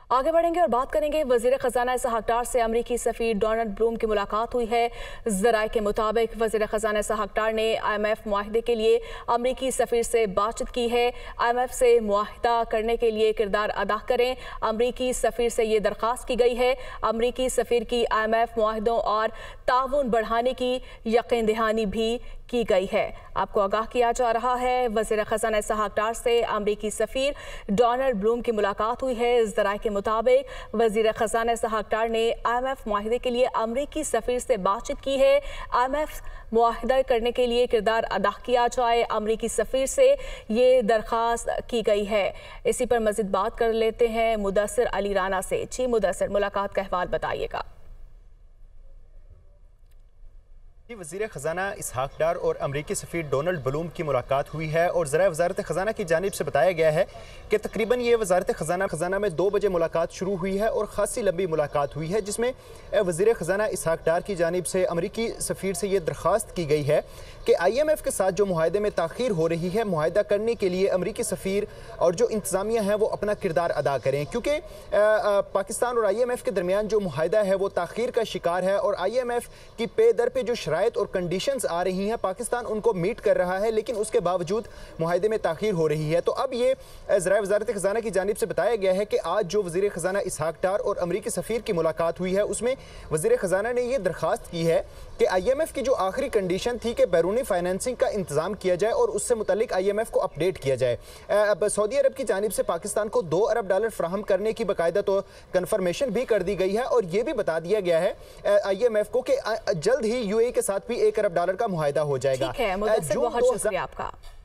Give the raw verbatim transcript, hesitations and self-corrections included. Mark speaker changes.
Speaker 1: आगे बढ़ेंगे और बात करेंगे वजीर खजाना इसहाक डार से अमरीकी सफीर डोनाल्ड ब्लूम की मुलाकात हुई है। जराए के मुताबिक वजीर खजाना इसहाक डार ने आई एम एफ मुआहदे के लिए अमरीकी सफीर से बातचीत की है। आई एम एफ से मुआहदा करने के लिए किरदार अदा करें, अमरीकी सफीर से ये दरख्वास्त की गई है। अमरीकी सफीर की आई एम एफ मुआहदों और ताउन बढ़ाने की यकीन दहानी भी की गई है। आपको आगाह किया जा रहा है वजीर खजाना इसहाक डार से अमरीकी सफीर डोनाल्ड ब्लूम की मुलाकात हुई है। जराए के मुताबिक वजीर खजाना इसहाक डार ने आई एम एफ मुआहदे के लिए अमरीकी सफीर से बातचीत की है। आई एम एफ मुआहदा करने के लिए किरदार अदा किया जाए, अमरीकी सफीर से ये दरख्वास्त की गई है। इसी पर मजीद बात कर लेते हैं मुदस्सिर अली राना से। जी मुदस्सिर, मुलाकात का अहवाल बताइएगा।
Speaker 2: वज़ीर ख़ज़ाना इसहाक डार और अमरीकी सफ़ीर डोनाल्ड ब्लूम की मुलाकात हुई है और ज़रा वज़ारत ख़ज़ाना की जानिब से बताया गया है कि तकरीबन ये वज़ारत ख़ज़ाना ख़ज़ाना में दो बजे मुलाकात शुरू हुई है और ख़ासी लंबी मुलाकात हुई है, जिसमें वज़ीर ख़ज़ाना इसहाक डार की जानिब से अमरीकी सफ़ीर से ये दरख्वास्त की गई है कि आई एम एफ के साथ जो मुआहदे में ताख़ीर हो रही है, मुआहदा करने के लिए अमरीकी सफ़ीर और जो इंतज़ामिया है वो अपना किरदार अदा करें, क्योंकि पाकिस्तान और आई एम एफ के दरमियान जो मुआहदा है वो ताख़ीर का शिकार है और आई एम एफ की पे दर पे जो शराइत और कंडीशंस आ रही हैं, पाकिस्तान उनको मीट कर रहा है, लेकिन उसके बावजूद मुआहदे में ताख़ीर हो रही है। तो अब ये ज़राए वज़ारत ख़ज़ाना की जानिब से बताया गया है कि आज जो वज़ीर ख़ज़ाना इसहाक डार और अमरीकी सफ़ीर की मुलाकात हुई है, उसमें वज़ीर ख़ज़ाना ने यह दरख्वास्त की है कि आई एम एफ की जो आखिरी कंडीशन थी कि बैरूनी फाइनेंसिंग का इंतजाम किया जाए और उससे मुतल्लिक आई एम एफ को अपडेट किया जाए। अब सऊदी अरब की जानिब से पाकिस्तान को दो अरब डॉलर फ्राहम करने की बाकायदा तो कन्फर्मेशन भी कर दी गई है और यह भी बता दिया गया है आई एम एफ को कि जल्द ही यू ए ई के साथ भी एक अरब डॉलर का मुआहदा हो जाएगा।
Speaker 1: ठीक है, बहुत शुक्रिया आपका।